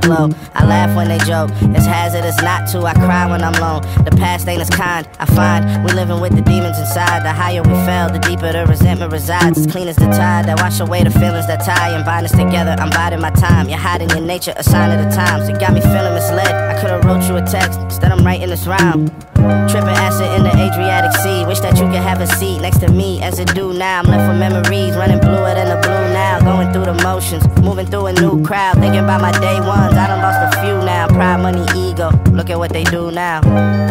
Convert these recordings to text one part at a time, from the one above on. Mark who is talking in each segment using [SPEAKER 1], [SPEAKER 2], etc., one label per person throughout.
[SPEAKER 1] slow. I laugh when they joke, it's hazardous not to. I cry when I'm alone, the past ain't as kind. I find we living with the demons inside. The higher we fell, the deeper the resentment resides. It's clean as the tide that wash away the feelings that tie and bind us together. I'm biding my time, you're hiding your nature, a sign of the times. It got me feeling misled, I could've wrote you a text, instead I'm writing this rhyme. Tripping acid in the Adriatic Sea. Wish that you could have a seat next to me as it do now. I'm left with memories running bluer than the blue now. Going through the motions, moving through a new crowd. Thinking about my day ones, I done lost a few now. Pride, money, ego, look at what they do now.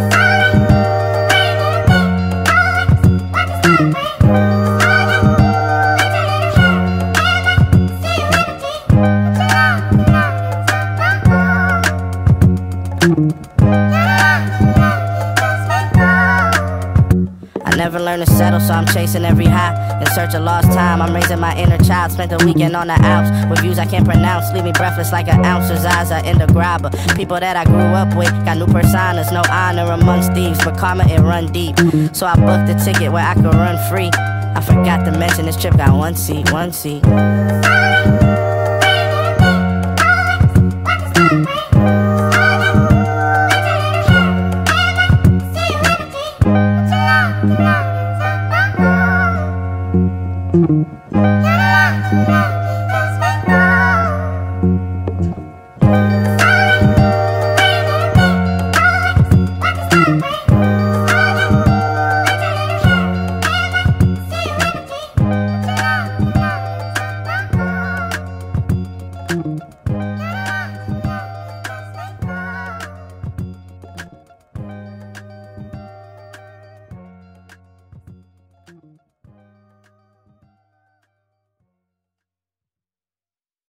[SPEAKER 1] Never learned to settle, so I'm chasing every high. In search of lost time, I'm raising my inner child. Spent the weekend on the Alps with views I can't pronounce. Leave me breathless like an ouncer's eyes are in the grabber. People that I grew up with got new personas. No honor amongst thieves, but karma it run deep. So I booked a ticket where I could run free. I forgot to mention this trip got one seat.